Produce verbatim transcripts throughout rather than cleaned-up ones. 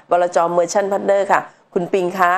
บลจ. Merchant Partner ค่ะคุณปิงคะ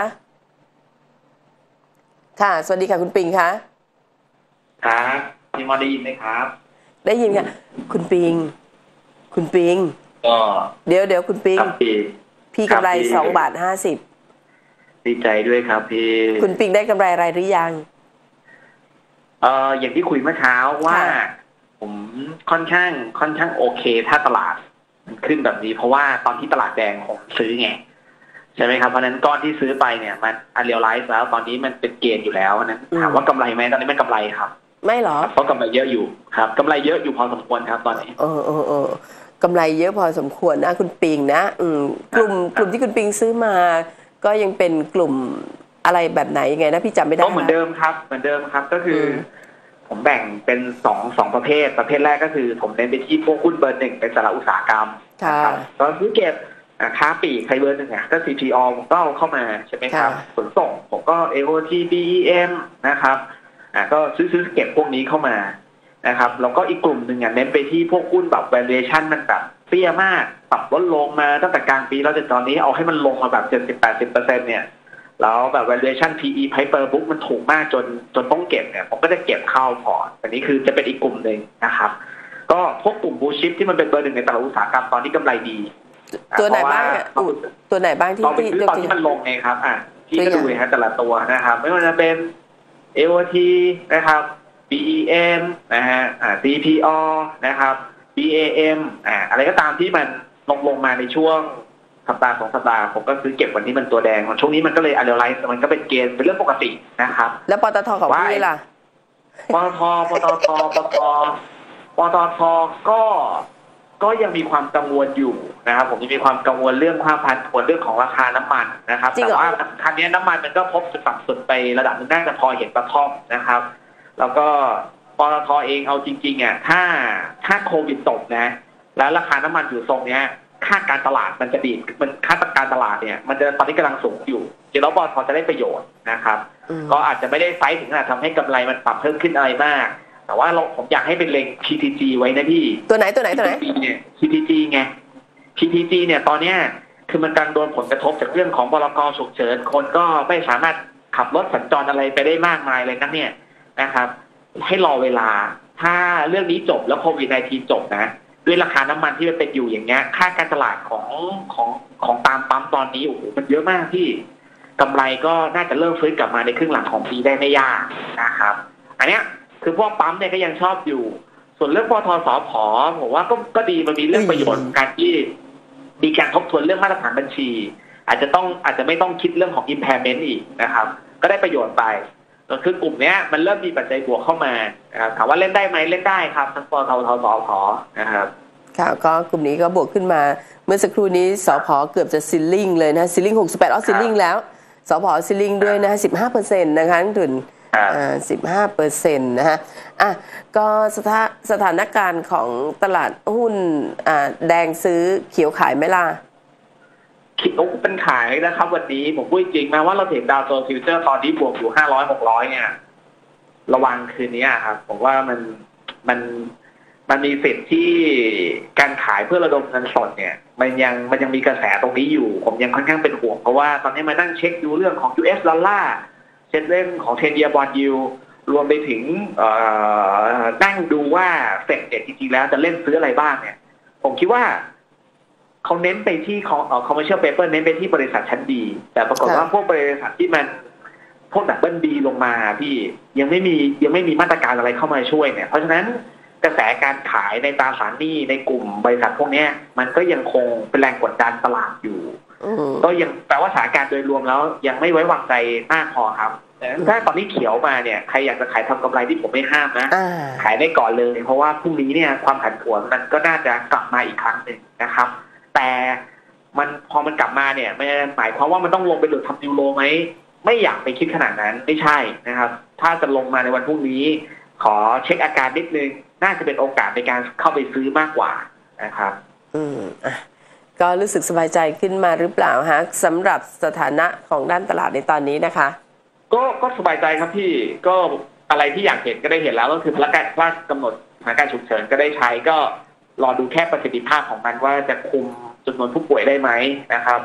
ค่ะสวัสดีค่ะคุณปิงคะครับพี่มอได้ยินไหมครับได้ยินค่ะคุณปิงคุณปิงก็เดี๋ยวเดี๋ยวคุณปิงพี่พี่กำไรสองบาทห้าสิบดีใจด้วยครับพี่คุณปิงได้กำไรอะไรหรือยังเอ่ออย่างที่คุยเมื่อเช้าว่าผมค่อนข้างค่อนข้างโอเคถ้าตลาดมันขึ้นแบบนี้เพราะว่าตอนที่ตลาดแดงผมซื้อไงใช่ไหมครับเพราะนั้นก้อนที่ซื้อไปเนี่ยมันอันเรียลไลซ์แล้วตอนนี้มันเป็นเกณฑ์อยู่แล้วนั้นถามว่ากำไรไหมตอนนี้ไม่กำไรครับไม่หรอเพราะกำไรเยอะอยู่ครับกำไรเยอะอยู่พอสมควรครับตอนนี้เออเออเออกำไรเยอะพอสมควรนะคุณปิงนะอืมกลุ่มกลุ่มที่คุณปิงซื้อมาก็ยังเป็นกลุ่มอะไรแบบไหนยังไงนะพี่จำไม่ได้ก็เหมือนเดิมครับเหมือนเดิมครับก็คือผมแบ่งเป็นสองสองประเภทประเภทแรกก็คือผมเน้นไปที่พวกหุ้นเบอร์หนึ่งเป็นสาระอุตสาหกรรมนะครับก็ซื้อเก็บค้าปลีกใครเบอร์หนึ่งอ่ะก็ ซี พี โอ ผมก็เอาเข้ามาใช่ไหมครับขนส่งผมก็ เอ โอ ที บี อี เอ็ม นะครับอ่าก็ซื้อซื้อเก็บพวกนี้เข้ามานะครับแล้วก็อีกกลุ่มหนึ่งอ่ะเน้นไปที่พวกหุ้นแบบ valuation มันแบบเตี้ยมากปรับลดลงมาตั้งแต่กลางปีแล้วจนตอนนี้เอาให้มันลงมาแบบ เจ็ดสิบถึงแปดสิบเปอร์เซ็นต์ เนี่ยแล้วแบบ valuation พี อี Price per book มันถูกมากจนจนต้องเก็บเนี่ยผมก็จะเก็บเข้าพอร์ตอันนี้คือจะเป็นอีกกลุ่มหนึ่งนะครับก็พวกกลุ่ม blue chip ที่มันเป็นเบอร์หนึ่งในตลาดอุตสาหกรรมตอนนี้กำไรดีตัวไหนบ้างอ่ะตัวไหนบ้างที่ที่ตอนที่มันลงไงครับอ่ะที่ก็ดูเลยฮะแต่ละตัวนะครับไม่ว่าจะเป็น เอ โอ ที นะครับ บี อี เอ็ม นะฮะอ่า ซี พี โอ นะครับ บี เอ เอ็ม อ่าอะไรก็ตามที่มันลงลงมาในช่วงสัปดาห์สองสัปดาห์ผมก็ซื้อเก็บวันที่มันตัวแดงช่วงนี้มันก็เลยอัลไลซ์มันก็เป็นเกณฑ์เป็นเรื่องปกตินะครับแล้วปตทของพี่ล่ะปตทปตทปตทปตทก็ก็ยังมีความกังวลอยู่นะครับผมยังมีความกังวลเรื่องความผันผวนเรื่องของราคาน้ำมันนะครับแต่ว่าครั้งนี้น้ำมันมันก็พบจุดต่ำสุดไประดับนึงน่าจะพอเห็นกระท่อมนะครับแล้วก็ปตทเองเอาจริงๆอ่ะถ้าถ้าโควิดตกนะแล้วราคาน้ำมันอยู่ทรงเนี้ยค่าการตลาดมันจะดีมันค่าการตลาดเนี่ยมันจะตอนนี้กำลังสูงอยู่จริงแล้วปตทจะได้ประโยชน์นะครับก็อาจจะไม่ได้ไฟถึงขนาดทำให้กำไรมันปรับเพิ่มขึ้นอะไรมากแต่ว่าเราผมอยากให้เป็นเล็ง พี ที จี ไว้นะพี่ตัวไหนตัวไหนตัวไหนพี ที จี ไง พี ที จี เนี่ยตอนเนี้ยคือมันกำลังโดนผลกระทบจากเรื่องของพรกฉุกเฉินคนก็ไม่สามารถขับรถสัญจรอะไรไปได้มากมายเลยนั่นเนี่ยนะครับให้รอเวลาถ้าเรื่องนี้จบแล้วโควิด สิบเก้า จบนะด้วยราคาน้ำมันที่มันเป็นอยู่อย่างเงี้ยค่าการตลาดของของของตามปั๊มตอนนี้โอ้โหมันเยอะมากพี่กำไรก็น่าจะเริ่มฟื้นกลับมาในครึ่งหลังของปีได้ไม่ยากนะครับอันเนี้ยคือพวกปั๊มเนี่ยก็ยังชอบอยู่ส่วนเรื่องปตทสผผมว่าก็ก็ดีมันมีเรื่องประโยชน์การที่มีการทบทวนเรื่องมาตรฐานบัญชีอาจจะต้องอาจจะไม่ต้องคิดเรื่องของ impairment อีกนะครับก็ได้ประโยชน์ไปก็คือกลุ่มนี้มันเริ่มมีปัจจัยบวกเข้ามาถามว่าเล่นได้ไหมเล่นได้ครับทั้งปตทสผนะครับค่ะก็กลุ่มนี้ก็บวกขึ้นมาเมื่อสักครู่นี้สผเกือบจะซิลลิ่งเลยนะซิลลิ่งหกสิบแปดอ๋อซิลลิ่งแล้วสผซิลลิ่งด้วยนะ สิบห้าเปอร์เซ็นต์ นะคะทุนอ่า สิบห้าเปอร์เซ็นต์ นะฮะอ่ะก็สถาสถานการณ์ของตลาดหุ้นอ่าแดงซื้อเขียวขายไหมล่ะเขียวเป็นขายนะครับวันนี้ผมพูดจริงๆนะว่าเราเห็นดาวโจนส์ฟิวเจอร์ตอนนี้บวกอยู่ห้าร้อย หกร้อยเนี่ยระวังคืนนี้ครับผมว่ามันมันมันมีสิทธิ์ที่การขายเพื่อระดมเงินสดเนี่ยมันยังมันยังมีกระแสตรงนี้อยู่ผมยังค่อนข้างเป็นห่วงเพราะว่าตอนนี้มานั่งเช็คดูเรื่องของ ยู เอส ดอลลาร์เช่นเรื่องของเทนเยียร์บอนด์ยิลด์รวมไปถึงนั่งดูว่าเฟดเนี่ยจริงๆแล้วจะเล่นซื้ออะไรบ้างเนี่ยผมคิดว่าเขาเน้นไปที่ของ commercial paper เน้นไปที่บริษัทชั้นดีแต่ปรากฏว่าพวกบริษัทที่มันพวกดับเบิลดีลงมาพี่ยังไม่มียังไม่มีมาตรการอะไรเข้ามาช่วยเนี่ยเพราะฉะนั้นกระแสการขายในตราสารหนี้ในกลุ่มบริษัทพวกนี้มันก็ยังคงเป็นแรงกดดันตลาดอยู่ก็ยังแปลว่าสถานการณ์โดยรวมแล้วยังไม่ไว้วางใจมากพอครับถ้าตอนนี้เขียวมาเนี่ยใครอยากจะขายทำกำไรที่ผมไม่ห้ามนะขายได้ก่อนเลยเพราะว่าพรุ่งนี้เนี่ยความผันผวนมันก็น่าจะกลับมาอีกครั้งหนึ่งนะครับแต่มันพอมันกลับมาเนี่ยไม่หมายความว่ามันต้องลงไปหลุดทำนิวโลไหมไม่อยากไปคิดขนาดนั้นไม่ใช่นะครับถ้าจะลงมาในวันพรุ่งนี้ขอเช็คอาการนิดนึงน่าจะเป็นโอกาสในการเข้าไปซื้อมากกว่านะครับอืมอ่ะก็รู้สึกสบายใจขึ้นมาหรือเปล่าฮะสำหรับสถานะของด้านตลาดในตอนนี้นะคะก็ก็สบายใจครับพี่ก็อะไรที่อยากเห็นก็ได้เห็นแล้วก็คือพระการว่ากำหนดสถานการณ์ฉุกเฉินก็ได้ใช้ก็รอดูแค่ประสิทธิภาพของมันว่าจะคุมจำนวนผู้ป่วยได้ไหมนะครับ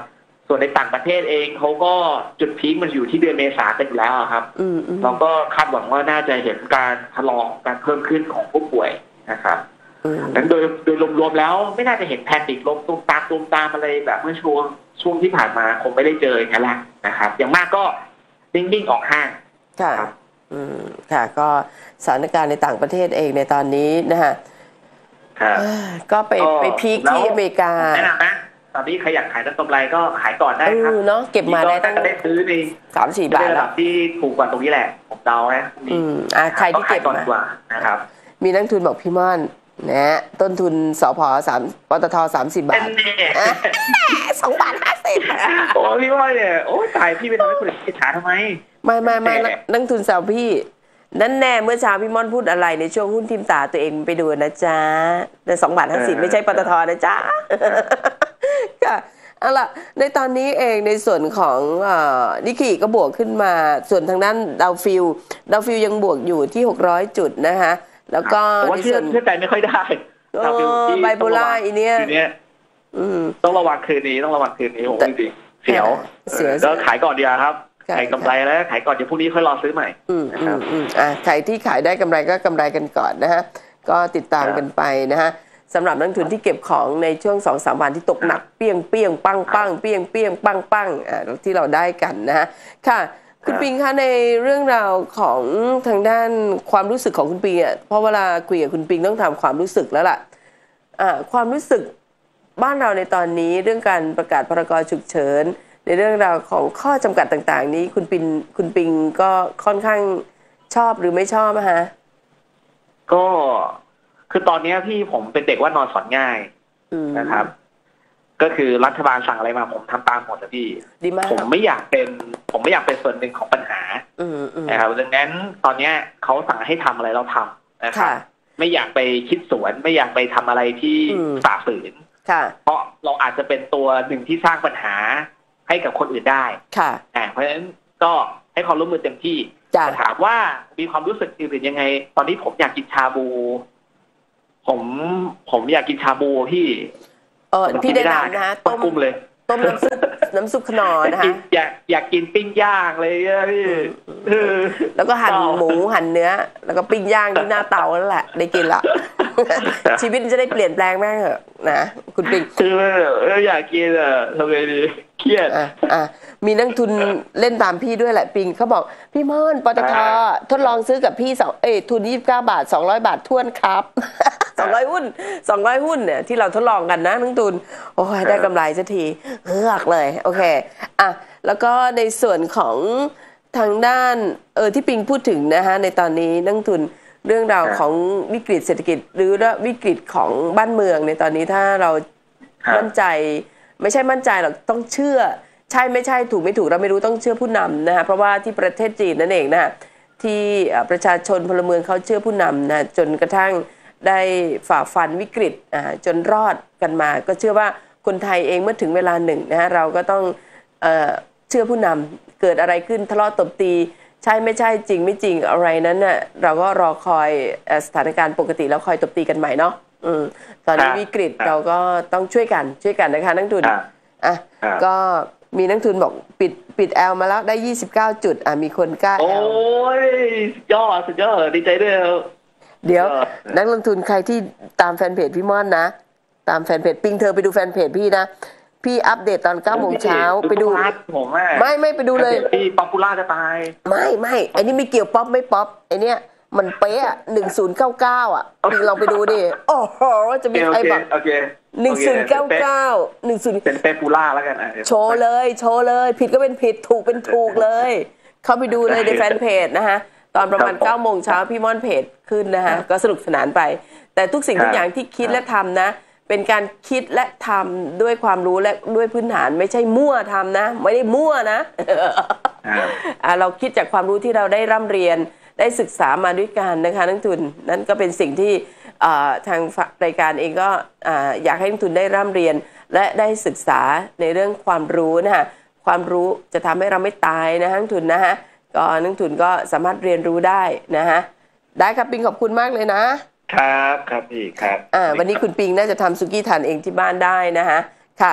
ส่วนในต่างประเทศเองเขาก็จุดพีคมันอยู่ที่เดือนเมษากันอยู่แล้วครับเราก็คาดหวังว่าน่าจะเห็นการชะลอการเพิ่มขึ้นของผู้ป่วยนะครับดังนั้นโดยโดยรวมๆแล้วไม่น่าจะเห็นแพนิคลงตุ้มตามตุ้มตามอะไรแบบเมื่อช่วงช่วงที่ผ่านมาคงไม่ได้เจออย่างนั้นแหละนะครับอย่างมากก็นิ่งๆออกห้างค่ะอืมค่ะก็สถานการณ์ในต่างประเทศเองในตอนนี้นะฮะก็ไปไปพีคที่อเมริกาแนะนำนะตอนนี้ใครอยากขายน้ำกำไรก็ขายก่อนได้ครับเนาะเก็บมาได้ตั้งได้ซื้อในสามสี่บาทแล้วที่ถูกกว่าตรงนี้แหละผมเดานะอืมอ่าใครที่เก็บมานะครับมีนักทุนบอกพี่ม่อนนะต้นทุนสผสามปตทสามสิบบาทสองบาทห้าสิบโอ้พี่ม่อนเนี่ยโอ้ตายพี่ไปทำให้คนอื่นอิจฉาทำไมไม่ไม่ไม่นักทุนแซวพี่นั่นแน่เมื่อเช้าพี่ม่อนพูดอะไรในช่วงหุ้นทิมตาตัวเองไปดูนะจ๊ะแต่สองบาทห้าสิบไม่ใช่ปตทนะจ๊ะค่ะเอาล่ะในตอนนี้เองในส่วนของนิกเกอิก็บวกขึ้นมาส่วนทางด้านดาวฟิลดาวฟิลยังบวกอยู่ที่หกร้อยจุดนะคะแล้วก็ในส่วนเชื่อใจไม่ค่อยได้ไบโพล่าอีเนี้ยต้องระวังคืนนี้ต้องระวังคืนนี้ผมจริงๆเสียวเสียวก็ขายก่อนดีครับขายกำไรแล้วขายก่อนเดี๋ยวพรุ่งนี้ค่อยรอซื้อใหม่นะครับอ่าใครที่ขายได้กำไรก็กำไรกันก่อนนะฮะก็ติดตามกันไปนะฮะสำหรับนักทุนที่เก็บของในช่วง สองถึงสาม วันที่ตกหนักเปี้ยงเปี้ยงปังปังเปี้ยงเปี้ยงปังปังอ่าที่เราได้กันนะฮะค่ะคุณปิงคะในเรื่องราวของทางด้านความรู้สึกของคุณปิงอ่ะเพราะเวลาคุยกับคุณปิงต้องทำความรู้สึกแล้วล่ะอ่าความรู้สึกบ้านเราในตอนนี้เรื่องการประกาศพรกฉุกเฉินในเรื่องราวของข้อจำกัดต่างๆนี้คุณปิงคุณปิงก็ค่อนข้างชอบหรือไม่ชอบฮะก็คือตอนนี้พี่ผมเป็นเด็กว่านอนสอนง่ายนะครับก็คือรัฐบาลสั่งอะไรมาผมทำตามหมดนะพี่ผมไม่อยากเป็นผมไม่อยากเป็นส่วนหนึ่งของปัญหานะครับดังนั้นตอนนี้เขาสั่งให้ทำอะไรเราทำนะครับไม่อยากไปคิดสวนไม่อยากไปทำอะไรที่ฝ่าฝืนเพราะเราอาจจะเป็นตัวหนึ่งที่สร้างปัญหาให้กับคนอื่นได้ค่ะเพราะฉะนั้นก็ให้ความร่วมมือเต็มที่ถามว่ามีความรู้สึกอื่นยังไงตอนนี้ผมอยากกินชาบูผมผมอยากกินชาบูพี่เออพี่ได้นำนะต้มกุ้งเลยต้มน้ำซุปน้ำซุปขนอนะคะอยากอยากกินปิ้งย่างเลยพี่แล้วก็หั่นหมูหั่นเนื้อแล้วก็ปิ้งย่างที่หน้าเตาแล้วแหละได้กินละชีวิตจะได้เปลี่ยนแปลงแม่เหอะนะคุณปิงคืออยากกินอ่ะทำไงดีเครียดอ่ะมีนักทุนเล่นตามพี่ด้วยแหละปิงเขาบอกพี่ม่อนปตททดลองซื้อกับพี่สองเอ้ทุนยี่สิบเก้าบาทสองร้อยบาททวนครับสองร้อยหุ้นสองร้อยหุ้นเนี่ยที่เราทดลองกันนะนักทุนโอ้ยได้กำไรสักทีเฮือกเลยโอเคอ่ะแล้วก็ในส่วนของทางด้านเออที่ปิงพูดถึงนะฮะในตอนนี้นักทุนเรื่องราวของวิกฤตเศรษฐกิจหรือวิกฤตของบ้านเมืองในตอนนี้ถ้าเรามั่นใจไม่ใช่มั่นใจหรอกต้องเชื่อใช่ไม่ใช่ถูกไม่ถูกเราไม่รู้ต้องเชื่อผู้นำนะฮะเพราะว่าที่ประเทศจีนนั่นเองนะที่ประชาชนพลเมืองเขาเชื่อผู้นำนะจนกระทั่งได้ฝ่าฟันวิกฤตอ่าจนรอดกันมาก็เชื่อว่าคนไทยเองเมื่อถึงเวลาหนึ่งนะฮะเราก็ต้องเอ่อเชื่อผู้นำเกิดอะไรขึ้นทะเลาะตบตีใช่ไม่ใช่จริงไม่จริงอะไรนั้นน่ะเราก็รอคอยสถานการณ์ปกติแล้วคอยตบตีกันใหม่เนาะอืมตอนนี้วิกฤตเราก็ต้องช่วยกันช่วยกันนะคะนักทุนอ่ะก็มีนักทุนบอกปิดปิดแอลมาแล้วได้ยี่สิบเก้าจุดอ่ะมีคนกล้าแอลโอ้ยยอดสุดยอดดีใจด้วยเดี๋ยวนักลงทุนใครที่ตามแฟนเพจพี่ม่อนนะตามแฟนเพจปิงเธอไปดูแฟนเพจพี่นะพี่อัปเดตตอนเก้าโมงเช้าไปดูไม่ไม่ไปดูเลยพี่ป๊อปปูล่าจะตายไม่ไม่ไอ้นี่ไม่เกี่ยวป๊อปไม่ป๊อปไอ้นี่มันเป๊ะหนึ่งศูนย์เก้าเก้าอ่ะปิงลองไปดูดิโอ้โหจะมีใครบอกหนึ่งศูนย์เก้าเก้าหนึ่งศูนย์เป็นเป๊ะปูล่าแล้วกันโชว์เลยโชว์เลยผิดก็เป็นผิดถูกเป็นถูกเลยเข้าไปดูเลยในแฟนเพจนะฮะตอนประมาณเก้าโมงเช้าพี่ม่อนเพจขึ้นนะฮะก็สนุกสนานไปแต่ทุกสิ่งทุกอย่างที่คิดและทำนะเป็นการคิดและทำด้วยความรู้และด้วยพื้นฐานไม่ใช่มั่วทำนะไม่ได้มั่วนะเราคิดจากความรู้ที่เราได้ร่ำเรียนได้ศึกษามาด้วยกันนะคะนักทุนนั่นก็เป็นสิ่งที่ทางรายการเองก็อยากให้นักทุนได้ร่ำเรียนและได้ศึกษาในเรื่องความรู้นะฮะความรู้จะทำให้เราไม่ตายนะนักทุนนะฮะก็นักทุนก็สามารถเรียนรู้ได้นะฮะได้ครับปิงขอบคุณมากเลยนะครับครับพี่ครับอ่าวันนี้คุณปิงน่าจะทำซุกี้ทานเองที่บ้านได้นะฮะค่ะ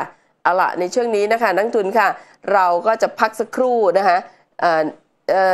เอาละในช่วงนี้นะคะนักทุนค่ะเราก็จะพักสักครู่นะคะ